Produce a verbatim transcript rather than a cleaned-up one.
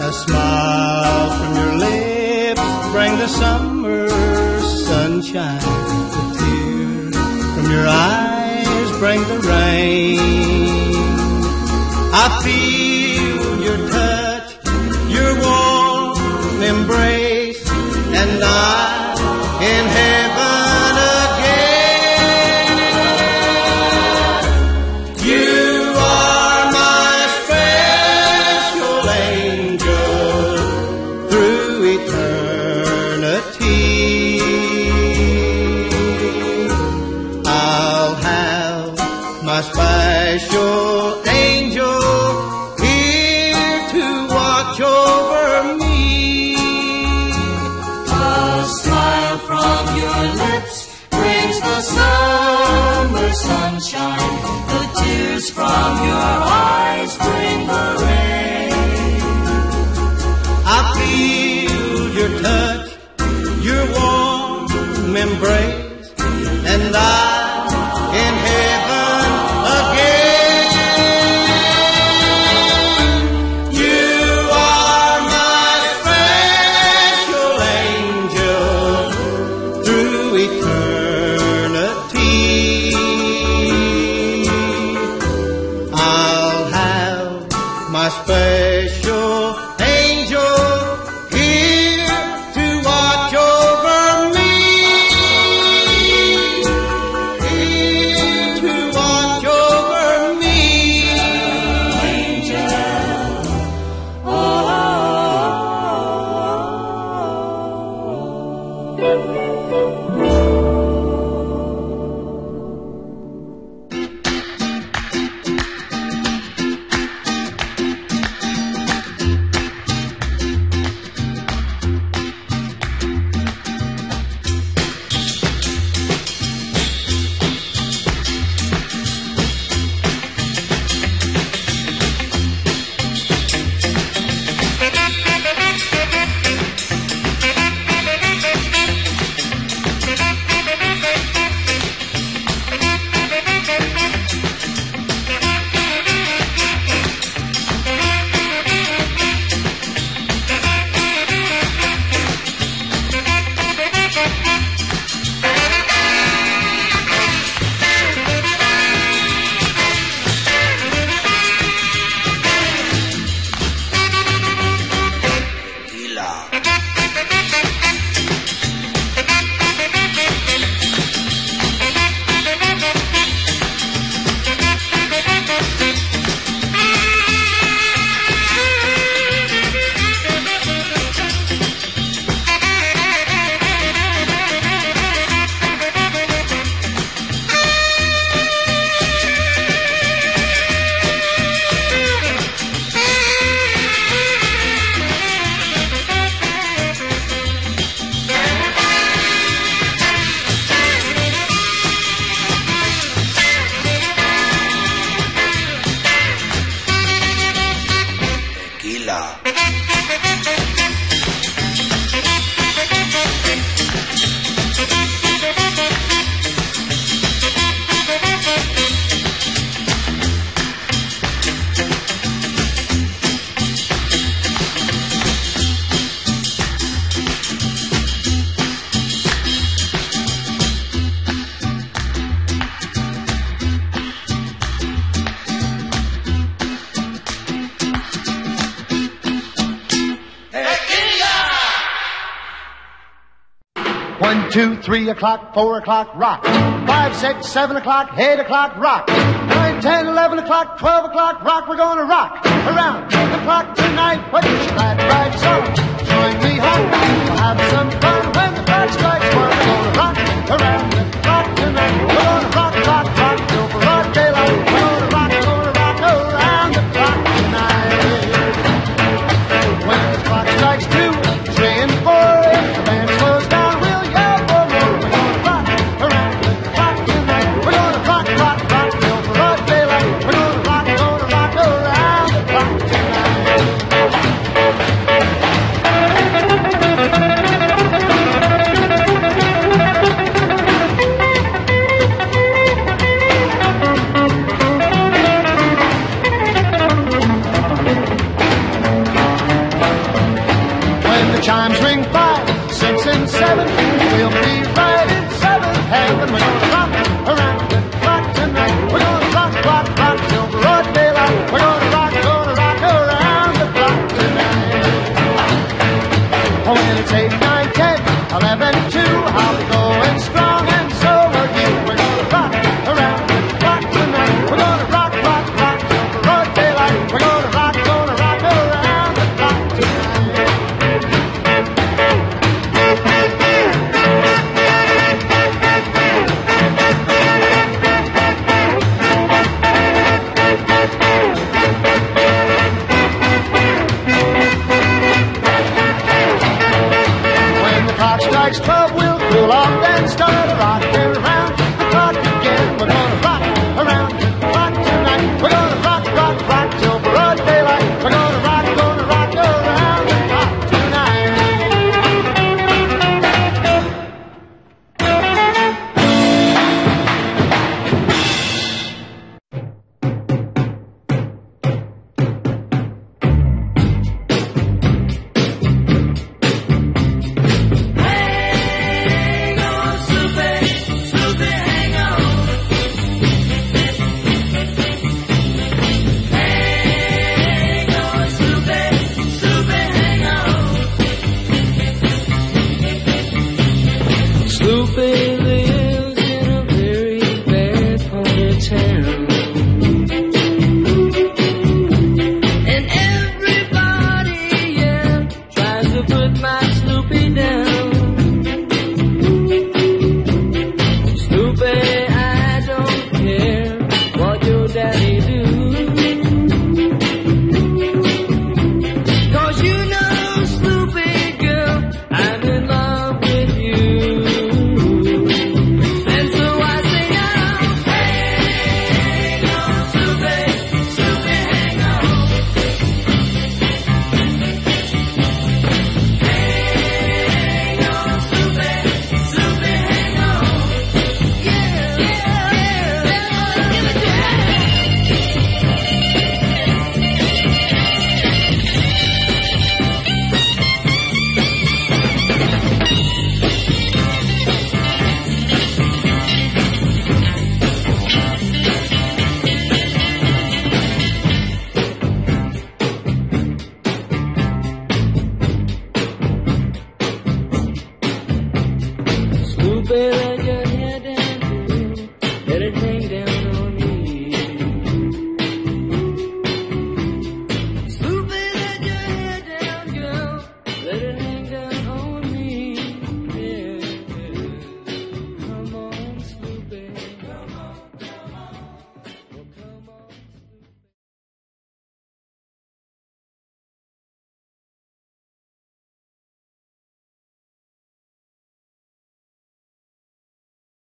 A smile from your lips bring the summer sunshine. The tears from your eyes bring the rain. I feel your touch, your warm embrace, and I'm in heaven again. You are my special angel through eternity. I'll have my special angel here to watch over me. A smile from your lips brings the summer sunshine. The tears from your eyes bring the rain. I feel your touch, your warm embrace, and I'm in heaven again. You are my special angel through eternity. I'll have my special angel here to watch over me. Here to watch over me. Angel, oh. One, two, three o'clock, four o'clock, rock. Five, six, seven o'clock, eight o'clock, rock. Nine, ten, eleven o'clock, twelve o'clock, rock. We're gonna rock around the clock tonight. Put your glad rags on, join me home. We'll have some fun when the clock strikes one. We're gonna rock around the clock tonight. We're gonna rock, rock, rock till broad daylight. We're gonna rock, gonna rock around the clock tonight. When the clock strikes two, three, and four, if the band slows down, we'll yell for more. We're gonna rock around the clock tonight. We're gonna rock, rock, rock till broad daylight. We're gonna rock, gonna rock around the clock tonight. seven. We'll be right in seventh heaven. We're gonna rock around the clock tonight. We're gonna rock, rock, rock till broad daylight. We're gonna rock, gonna rock around the clock tonight. When it's eight, nine, ten, eleven, two, I'll be going strong and so will you. We're gonna rock around the clock tonight. We're gonna rock, rock, rock till broad daylight. We're gonna rock, gonna rock around the clock tonight. When the clock strikes twelve, we'll cool off and start rocking around the clock again. We're gonna rock around the clock tonight. We're gonna rock, rock, rock till broad daylight. We're gonna rock, gonna rock around the clock tonight. Hang on, Snoopy, Snoopy, hang on. Hang on, Snoopy, Snoopy, hang on. Snoopy lives in a very bad part of town, and everybody, yeah, tries to put my